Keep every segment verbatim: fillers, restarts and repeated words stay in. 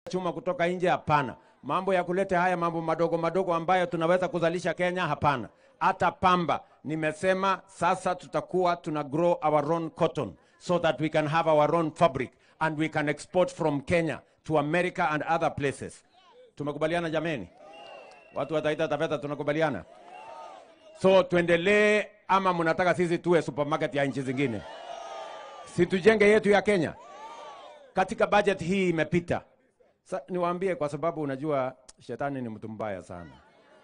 chuma kutoka nje, hapana. Mambo ya kuleta haya mambo madogo madogo ambayo tunaweza kuzalisha Kenya, hapana. Hata pamba nimesema sasa tutakuwa tuna grow our own cotton so that we can have our own fabric and we can export from Kenya to America and other places. Tumekubaliana jameni? Watu wa Taita Taveta tunakubaliana? So tuendelee ama mnataka sisi tuwe supermarket ya nchi zingine? Si tujenge yetu ya Kenya. Katika budget hii imepita. Sa, niwaambie kwa sababu unajua shetani ni mtu mbaya sana.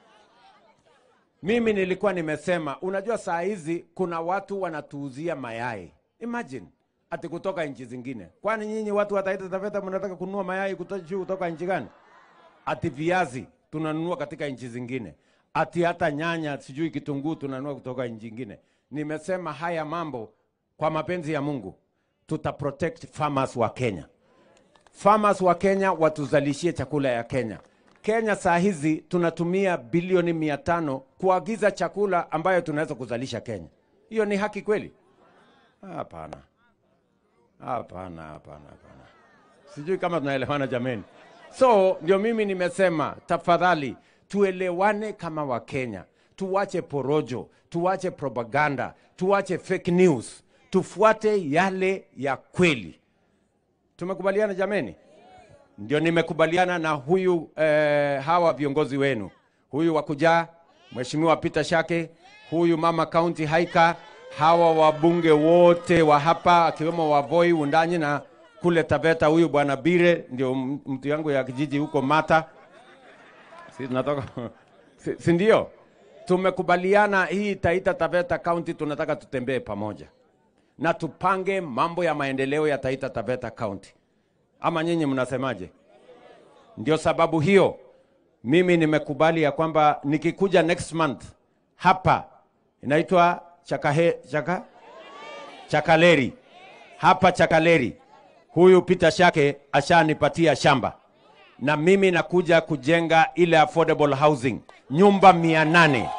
Mimi nilikuwa nimesema, unajua saa hizi kuna watu wanatuuzia mayai. Imagine, ati kutoka nchi zingine. Kwani nyinyi watu wa Taita Taveta mnataka kununua mayai kutoka kutoka nchi gani? Ati viazi tunanunua katika nchi zingine. Ati hata nyanya, sijui kitunguu tunanunua kutoka nchi zingine. Nimesema haya mambo kwa mapenzi ya Mungu tuta protect farmers wa Kenya. Farmers wa Kenya watuzalishie chakula ya Kenya. Kenya saa hizi tunatumia bilioni mia tano kuagiza chakula ambayo tunaweza kuzalisha Kenya. Hiyo ni haki kweli? Hapana. Hapana, hapana, hapana. Sijui kama tunaelewana jameni. So, ndio mimi nimesema, tafadhali tuelewane kama wa Kenya. Tuwache porojo, tuwache propaganda, tuwache fake news. Tufuate yale ya kweli. Tumekubaliana jameni? Ndio nimekubaliana na huyu eh, hawa viongozi wenu. Huyu wakuja, Mheshimiwa Peter Shake, huyu mama county haika, hawa wabunge wote wa hapa akiwemo wa Voi Undanyi na kule Taveta huyu bwana Bire ndio mtu yangu ya kijiji huko Mata. Si tunatoka si, si ndio? Tumekubaliana hii Taita Taveta county tunataka tutembee pamoja. Na tupange mambo ya maendeleo ya Taita Taveta county. Ama nyinyi mnasemaje? Ndio sababu hiyo mimi nimekubali ya kwamba nikikuja next month hapa inaitwa Chakahe Chaka Chakaleri. Hapa Chakaleri. Huyu Peter Shake ashanipatia shamba. Na mimi nakuja kujenga ile affordable housing, nyumba mia nane.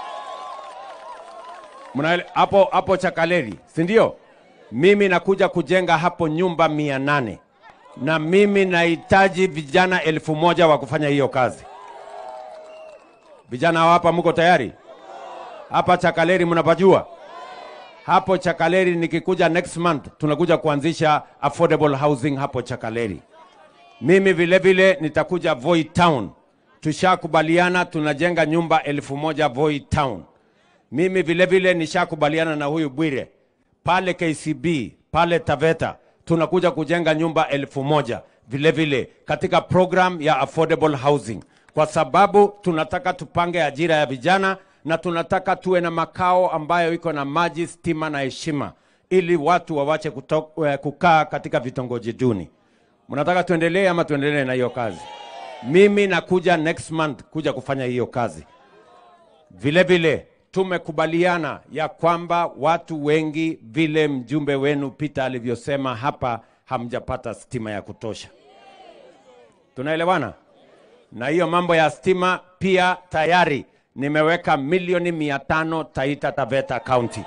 Muna hapo hapo Chakaleri, si ndio? Mimi nakuja kujenga hapo nyumba mia nane. Na mimi nahitaji vijana elfu moja wa kufanya hiyo kazi. Vijana hapa mko tayari? Hapa Chakaleri mnapajua? Hapo Chakaleri nikikuja next month tunakuja kuanzisha affordable housing hapo Chakaleri. Mimi vile vile nitakuja Voi Town. Tushakubaliana tunajenga nyumba elfu moja Voi Town. Mimi vile vile nishakubaliana na huyu Bwire. Pale K C B, pale Taveta, tunakuja kujenga nyumba elfu moja vile vile katika program ya affordable housing. Kwa sababu tunataka tupange ajira ya vijana na tunataka tuwe na makao ambayo iko na maji, stima na heshima ili watu wawache kukaa katika vitongoji duni. Mnataka tuendelee ama tuendelee na hiyo kazi? Mimi nakuja next month kuja kufanya hiyo kazi. Vile vile tumekubaliana ya kwamba watu wengi vile mjumbe wenu Peter alivyosema hapa hamjapata stima ya kutosha. Tunaelewana? Na hiyo mambo ya stima pia tayari nimeweka milioni mia tano Taita Taveta County.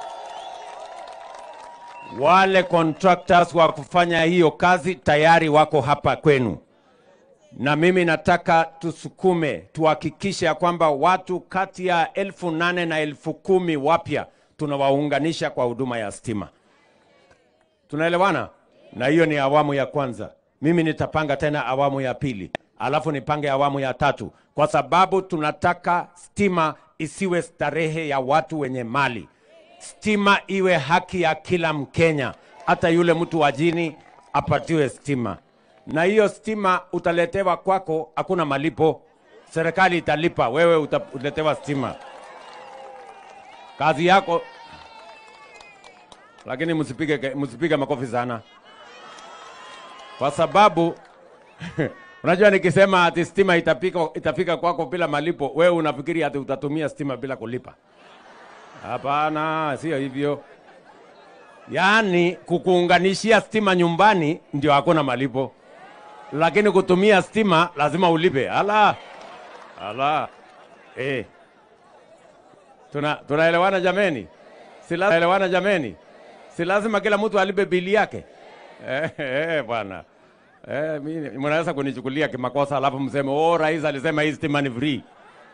Wale contractors wa kufanya hiyo kazi tayari wako hapa kwenu. Na mimi nataka tusukume, tuhakikishe ya kwamba watu kati ya elfu nane na elfu kumi wapya tunawaunganisha kwa huduma ya stima. Tunaelewana? Na hiyo ni awamu ya kwanza. Mimi nitapanga tena awamu ya pili. Alafu nipange awamu ya tatu. Kwa sababu tunataka stima isiwe starehe ya watu wenye mali. Stima iwe haki ya kila Mkenya. Hata yule mtu wa jini apatiwe stima. Na hiyo stima utaletewa kwako, hakuna malipo. Serikali italipa, wewe utaletewa stima. Kazi yako. Lakini msipige msipige makofi sana. Kwa sababu unajua nikisema ati stima itapika itafika kwako bila malipo, wewe unafikiri ati utatumia stima bila kulipa. Hapana, sio hivyo. Yaani kukuunganishia stima nyumbani ndio hakuna malipo. Lakini kutumia stima lazima ulipe. Ala. Ala. Eh. Tuna tunaelewana jameni? Si lazima elewana jameni? Si lazima kila mtu alipe bili yake. Eh eh bwana. Eh, mimi mnaweza kunichukulia kimakosa alafu mseme oh, rais alisema hii stima ni free.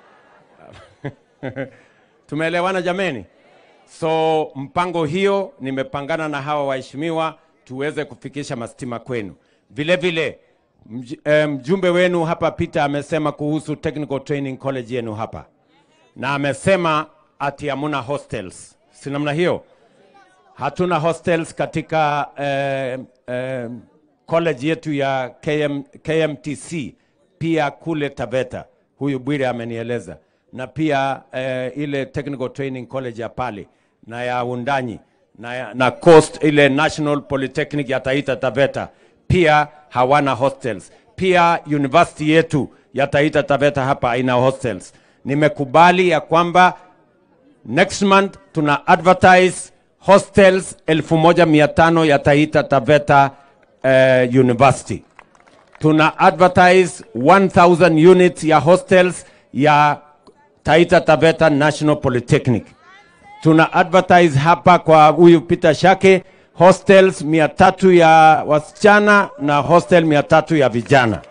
Tumeelewana jameni? So mpango hiyo nimepangana na hawa waheshimiwa tuweze kufikisha mastima kwenu. Vile vile mj, eh, mjumbe wenu hapa Peter amesema kuhusu Technical Training College yenu hapa. Na amesema ati hamuna hostels. Si namna hiyo? Hatuna hostels katika eh, eh, college yetu ya K M, K M T C pia kule Taveta. Huyu Bwire amenieleza. Na pia eh, ile Technical Training College ya pale na ya Undanyi na, na Coast ile National Polytechnic ya Taita Taveta pia hawana hostels. Pia university yetu ya Taita Taveta hapa ina hostels. Nimekubali ya kwamba next month tuna advertise hostels elfu moja mia tano ya Taita Taveta uh, University. Tuna advertise one thousand units ya hostels ya Taita Taveta National Polytechnic. Tuna advertise hapa kwa huyu Peter Shake hostels mia tatu ya wasichana na hostel mia tatu ya vijana.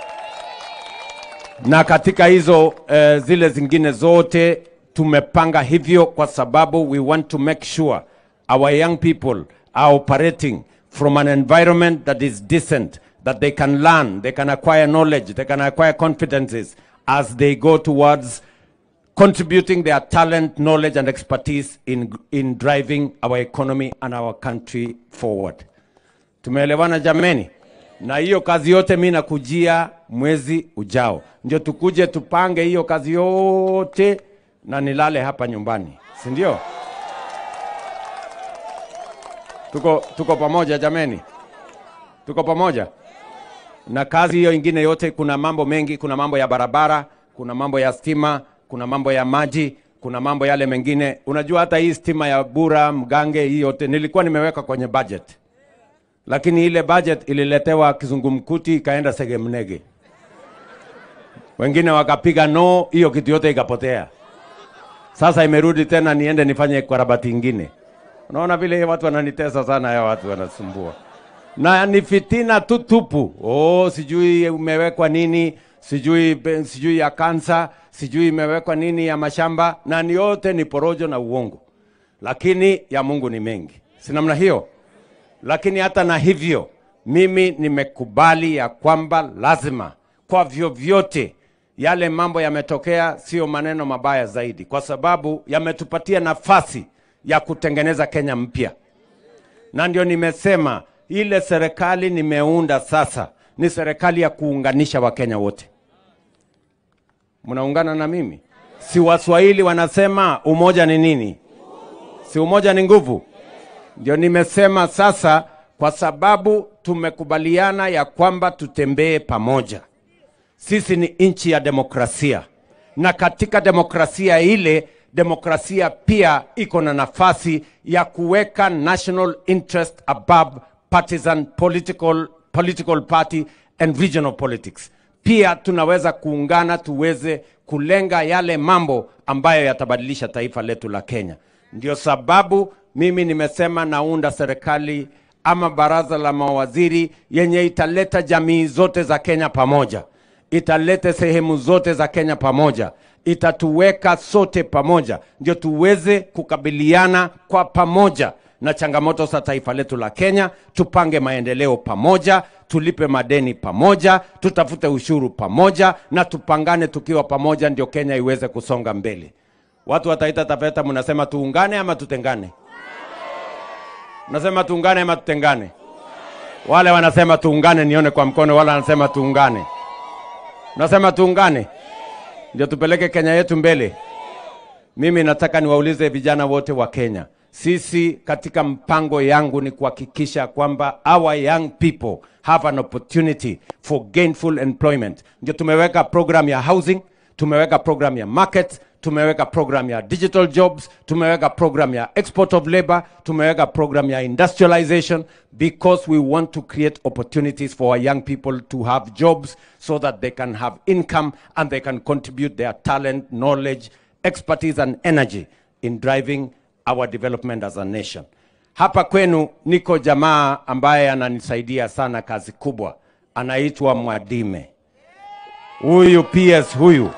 Na katika hizo uh, zile zingine zote tumepanga hivyo kwa sababu we want to make sure our young people are operating from an environment that is decent, that they can learn, they can acquire knowledge, they can acquire confidences as they go towards contributing their talent, knowledge and expertise in, in driving our economy and our country forward. Tumeelewana jameni? Na hiyo kazi yote mimi nakujia mwezi ujao. Ndio tukuje tupange hiyo kazi yote na nilale hapa nyumbani. Si ndio? Tuko, tuko pamoja jameni? Tuko pamoja? Na kazi hiyo ingine yote kuna mambo mengi, kuna mambo ya barabara, kuna mambo ya stima, kuna mambo ya maji, kuna mambo yale mengine. Unajua hata hii stima ya Bura, Mgange, hii yote nilikuwa nimeweka kwenye budget. Lakini ile budget ililetewa kizungumkuti ikaenda Segemnege. Wengine wakapiga no, hiyo kitu yote ikapotea. Sasa imerudi tena niende nifanye karabati ingine. Unaona vile watu wananitesa sana, ya watu wanasumbua. Na ni fitina tu tupu. Oh, sijui umewekwa nini, sijui sijui ya kansa, sijui imewekwa nini ya mashamba, na ni yote ni porojo na uongo. Lakini ya Mungu ni mengi. Si namna hiyo? Lakini hata na hivyo mimi nimekubali ya kwamba lazima kwa vyovyote yale mambo yametokea sio maneno mabaya zaidi, kwa sababu yametupatia nafasi ya kutengeneza Kenya mpya. Na ndio nimesema ile serikali nimeunda sasa ni serikali ya kuunganisha Wakenya wote. Mnaungana na mimi? Si Waswahili wanasema umoja ni nini? Si umoja ni nguvu? Ndio nimesema sasa, kwa sababu tumekubaliana ya kwamba tutembee pamoja. Sisi ni nchi ya demokrasia. Na katika demokrasia ile, demokrasia pia iko na nafasi ya kuweka national interest above partisan political, political party and regional politics. Pia tunaweza kuungana tuweze kulenga yale mambo ambayo yatabadilisha taifa letu la Kenya. Ndio sababu mimi nimesema naunda serikali ama baraza la mawaziri yenye italeta jamii zote za Kenya pamoja. Italete sehemu zote za Kenya pamoja. Itatuweka sote pamoja. Ndio tuweze kukabiliana kwa pamoja na changamoto za taifa letu la Kenya. Tupange maendeleo pamoja, tulipe madeni pamoja, tutafute ushuru pamoja, na tupangane tukiwa pamoja, ndio Kenya iweze kusonga mbele. Watu wa Taita Taveta mnasema tuungane ama tutengane? Mnasema tuungane ama tutengane? Wale wanasema tuungane nione kwa mkono, wale wanasema tuungane. Mnasema tuungane? Ndio tupeleke Kenya yetu mbele. Mimi nataka niwaulize vijana wote wa Kenya. Sisi katika mpango yangu ni kuhakikisha kwamba our young people have an opportunity for gainful employment. Ndio tumeweka program ya housing, tumeweka program ya market, tumeweka program ya digital jobs, tumeweka program ya export of labor, tumeweka program ya industrialization, because we want to create opportunities for our young people to have jobs so that they can have income and they can contribute their talent, knowledge, expertise and energy in driving our development as a nation. Hapa kwenu niko jamaa ambaye ananisaidia sana kazi kubwa. anaitwa Mwadime. Huyu P S huyu.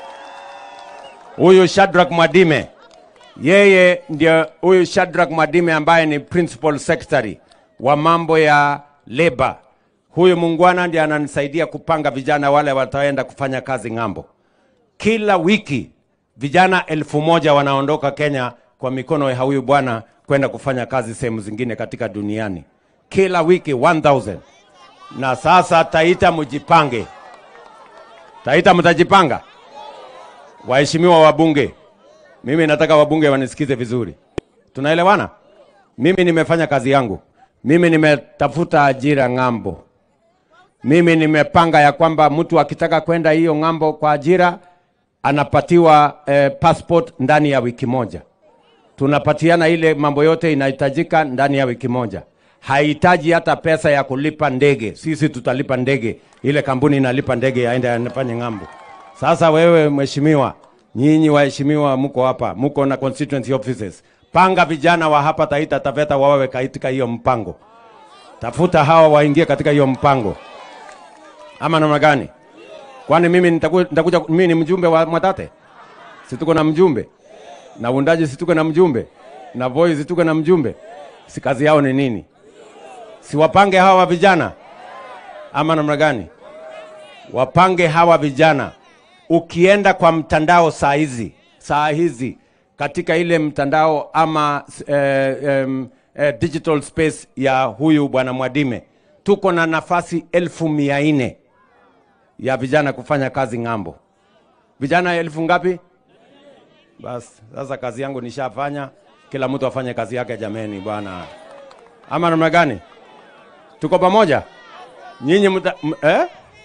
Huyu Shadrack Mwadime. Yeye ndio huyu Shadrack Mwadime ambaye ni principal secretary wa mambo ya labor. Huyu mungwana ndiye ananisaidia kupanga vijana wale wataenda kufanya kazi ng'ambo. Kila wiki vijana elfu moja wanaondoka Kenya kwa mikono ya huyu bwana kwenda kufanya kazi sehemu zingine katika duniani. Kila wiki one thousand. Na sasa Taita mjipange. Taita mtajipanga? Waheshimiwa wabunge, mimi nataka wabunge wanisikize vizuri. Tunaelewana? Mimi nimefanya kazi yangu. Mimi nimetafuta ajira ng'ambo. Mimi nimepanga ya kwamba mtu akitaka kwenda hiyo ng'ambo kwa ajira anapatiwa eh, passport ndani ya wiki moja. Tunapatiana ile mambo yote inahitajika ndani ya wiki moja. Haihitaji hata pesa ya kulipa ndege. Sisi tutalipa ndege. Ile kampuni inalipa ndege aende anafanye ng'ambo. Sasa wewe mheshimiwa, nyinyi waheshimiwa mko hapa, mko na constituency offices. Panga vijana wa hapa Taita Taveta wawe katika hiyo mpango. Tafuta hawa waingie katika hiyo mpango. Ama namna gani? Kwani mimi nitakuja, mimi ni mjumbe wa Mwatate? Situko na mjumbe. Na Undaji situko na mjumbe. Na Voi situko na mjumbe. Si kazi yao ni nini? Si wapange hawa vijana? Ama namna gani? Wapange hawa vijana. Ukienda kwa mtandao saa hizi, saa hizi katika ile mtandao ama eh, um, eh, digital space ya huyu bwana Mwadime, tuko na nafasi elfu mia nne ya vijana kufanya kazi ng'ambo. Vijana elfu ngapi? Bas, sasa kazi yangu nishafanya, kila mtu afanye kazi yake jameni bwana. Ama namna gani? Tuko pamoja? Nyinyi mta, eh?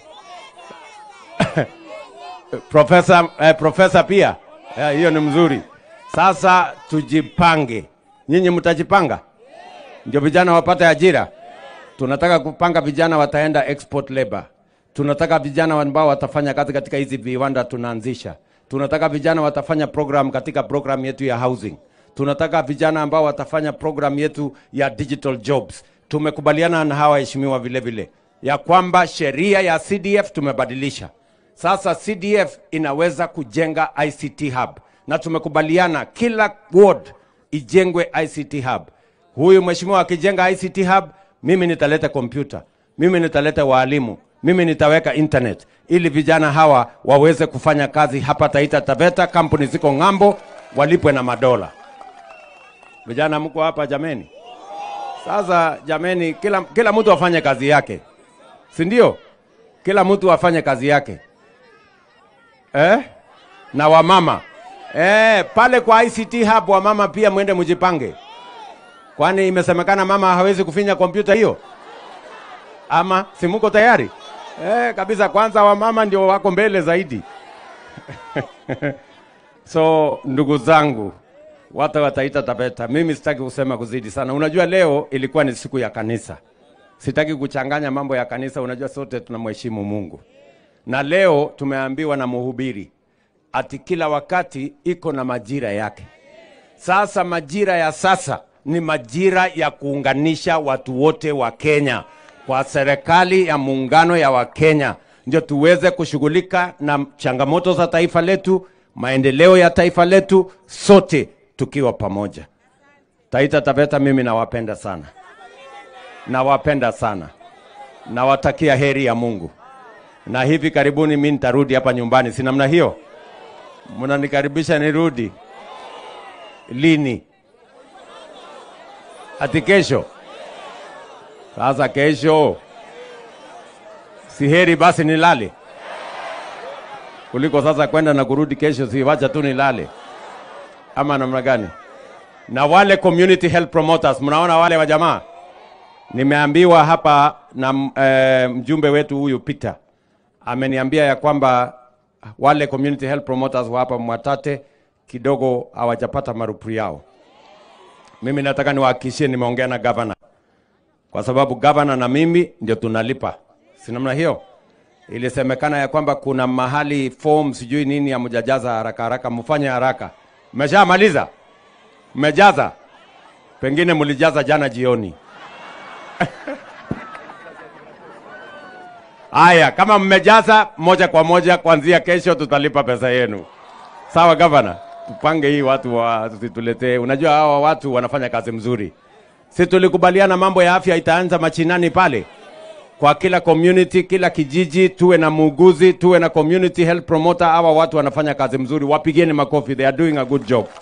Profesa eh, profesa pia. Eh, hiyo ni mzuri. Sasa tujipange. Nyinyi mtajipanga? Ndio vijana wapate ajira. Tunataka kupanga vijana wataenda export labor. Tunataka vijana ambao watafanya kazi katika hizi viwanda tunaanzisha. Tunataka vijana watafanya program katika program yetu ya housing. Tunataka vijana ambao watafanya program yetu ya digital jobs. Tumekubaliana na hawa waheshimiwa vile vile ya kwamba sheria ya C D F tumebadilisha. Sasa C D F inaweza kujenga I C T hub. Na tumekubaliana kila ward ijengwe I C T hub. Huyu mheshimiwa akijenga I C T hub, mimi nitaleta kompyuta, mimi nitaleta walimu, mimi nitaweka internet ili vijana hawa waweze kufanya kazi hapa Taita Taveta, kampuni ziko ng'ambo, walipwe na madola. Vijana mko hapa jameni? Sasa jameni, kila kila mtu afanye kazi yake. Si ndio? Kila mtu afanye kazi yake. Eh? Na wamama. Eh, pale kwa I C T hub wamama pia mwende mjipange. Kwani imesemekana mama hawezi kufinya kompyuta hiyo? Ama si mko tayari? Eh, kabisa, kwanza wamama ndio wako mbele zaidi. So ndugu zangu, watu wa Taita Taveta, mimi sitaki kusema kuzidi sana. Unajua leo ilikuwa ni siku ya kanisa. Sitaki kuchanganya mambo ya kanisa, unajua sote tunamheshimu Mungu. Na leo tumeambiwa na mhubiri ati kila wakati iko na majira yake. Sasa majira ya sasa ni majira ya kuunganisha watu wote wa Kenya kwa serikali ya muungano ya Wakenya, ndio tuweze kushughulika na changamoto za taifa letu, maendeleo ya taifa letu, sote tukiwa pamoja. Taita Taveta, mimi nawapenda sana. Nawapenda sana. Nawatakia heri ya Mungu. Na hivi karibuni mimi nitarudi hapa nyumbani, si namna hiyo? Mnanikaribisha nirudi lini? Ati kesho? Sasa kesho si heri basi nilale kuliko sasa kwenda na kurudi kesho, si wacha tu nilale. Ama namna gani? Na wale community health promoters, mnaona wale wa jamaa, nimeambiwa hapa na e, mjumbe wetu huyu Peter ameniambia ya kwamba wale community health promoters wa hapa Mwatate kidogo hawajapata marupu yao. Mimi nataka niwahakikishie nimeongea na governor, kwa sababu governor na mimi ndio tunalipa, si namna hiyo? Ilisemekana ya kwamba kuna mahali form sijui nini ya mjajaza haraka haraka, mfanye haraka. Mmeshamaliza? Mmejaza? Pengine mlijaza jana jioni. Haya, kama mmejaza moja kwa moja, kuanzia kesho tutalipa pesa yenu. Sawa gavana? Tupange hii watu wa tutuletee. Unajua hawa watu wanafanya kazi mzuri. Si tulikubaliana mambo ya afya itaanza machinani pale? Kwa kila community, kila kijiji tuwe na muuguzi, tuwe na community health promoter. Hawa watu wanafanya kazi mzuri. Wapigieni makofi. They are doing a good job.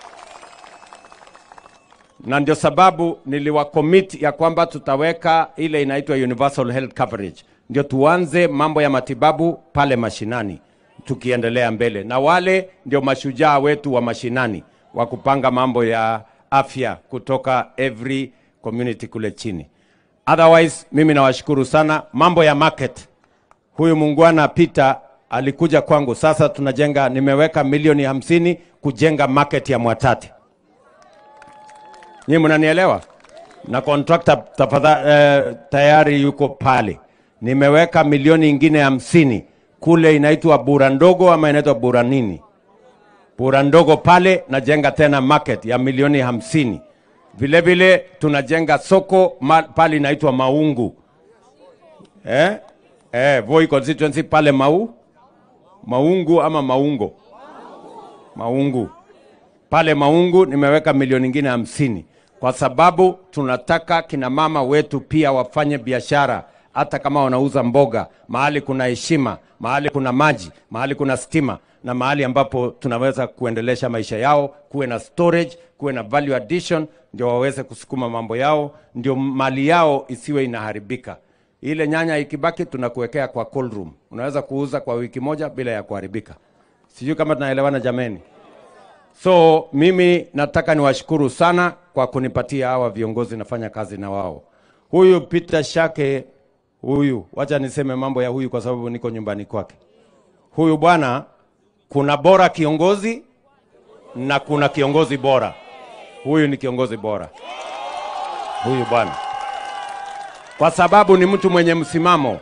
Na ndio sababu niliwacommit ya kwamba tutaweka ile inaitwa universal health coverage. Ndio tuanze mambo ya matibabu pale mashinani tukiendelea mbele. Na wale ndio mashujaa wetu wa mashinani wa kupanga mambo ya afya kutoka every community kule chini. Otherwise, mimi nawashukuru sana. Mambo ya market, huyu muungwana Peter alikuja kwangu. Sasa tunajenga, nimeweka milioni hamsini kujenga market ya Mwatate. Nyinyi mnanielewa? Na contractor tafadhali eh, tayari yuko pale. Nimeweka milioni ingine hamsini kule inaitwa Bura Ndogo ama inaitwa Bura nini? Bura Ndogo pale najenga tena market ya milioni hamsini. Vile vile tunajenga soko ma, pale inaitwa Maungu. Eh? Eh, Voi constituency pale Mau? Maungu ama Maungo? Maungu. Pale Maungu nimeweka milioni ingine hamsini. Kwa sababu tunataka kina mama wetu pia wafanye biashara, hata kama wanauza mboga, mahali kuna heshima, mahali kuna maji, mahali kuna stima, na mahali ambapo tunaweza kuendelesha maisha yao, kuwe na storage, kuwe na value addition, ndio waweze kusukuma mambo yao, ndio mali yao isiwe inaharibika. Ile nyanya ikibaki tunakuwekea kwa cold room. Unaweza kuuza kwa wiki moja bila ya kuharibika. Sijui kama tunaelewana jameni. So mimi nataka niwashukuru sana kwa kunipatia hawa viongozi nafanya kazi na wao. Huyu Peter Shake, huyu, wacha niseme mambo ya huyu kwa sababu niko nyumbani kwake. Huyu bwana, kuna bora kiongozi na kuna kiongozi bora. Huyu ni kiongozi bora. Huyu bwana. Kwa sababu ni mtu mwenye msimamo.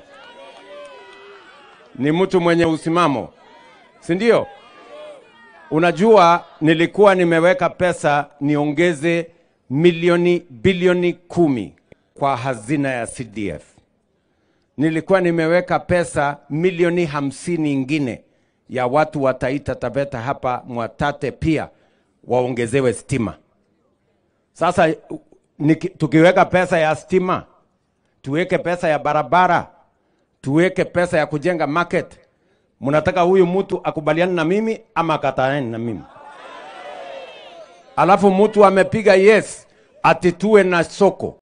Ni mtu mwenye usimamo. Si ndio? Unajua nilikuwa nimeweka pesa niongeze milioni bilioni kumi kwa hazina ya C D F. Nilikuwa nimeweka pesa milioni hamsini ingine ya watu wa Taita Taveta hapa Mwatate pia waongezewe stima. Sasa niki, tukiweka pesa ya stima, tuweke pesa ya barabara, tuweke pesa ya kujenga market. Munataka huyu mtu akubaliane na mimi ama akataane na mimi? Alafu mtu amepiga yes ati tuwe na soko.